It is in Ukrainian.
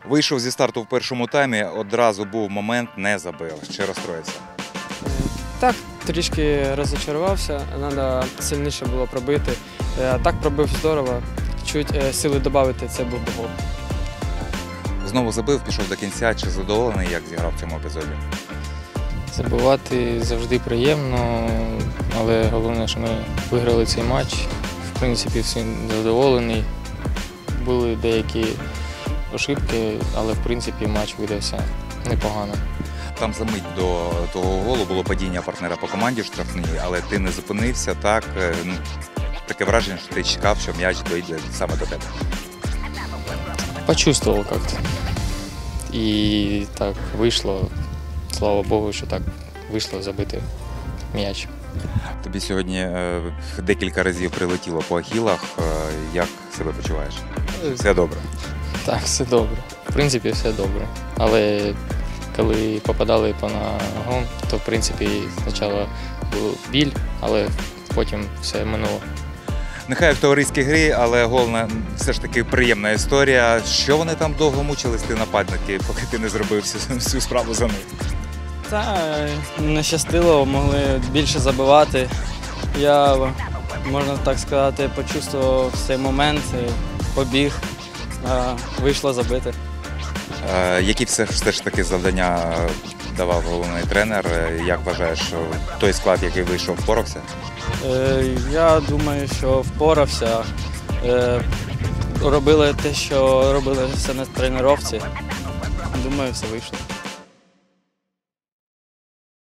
Вийшов зі старту в першому таймі, одразу був момент, не забив. Чи розстроївся? Так, трішки розчарувався, треба сильніше було пробити. А так пробив здорово, чуть сили додати, це був би гол. Знову забив, пішов до кінця. Чи задоволений, як зіграв в цьому епізоді? Забивати завжди приємно, але головне, що ми виграли цей матч. В принципі, всім задоволений. Були деякі ошибки, але в принципі матч видався непогано. Там за мить до того голу було падіння партнера по команді в штрафній, але ти не зупинився, так? Таке враження, що ти чекав, що м'яч дойде саме до тебе. Почувствовал как-то. І так вийшло, слава Богу, що так вийшло забити м'яч. Тобі сьогодні декілька разів прилетіло по ахілах. Як себе почуваєш? Все добре? Так, все добре. В принципі, все добре. Але коли попадали по ногам, то в принципі спочатку був біль, але потім все минуло. Нехай в товариській грі, але гол все ж таки приємна історія. Що вони там довго мучились, ті нападники, поки ти не зробив всю справу за них? Та не щастило, могли більше забивати. Я, можна так сказати, почувствував цей момент, побіг, вийшло забити. Які все ж таки завдання давав головний тренер? Як вважаєш, що той склад, який вийшов, впорався? Я думаю, що впорався. Робили те, що робили все на тренувці. Думаю, все вийшло.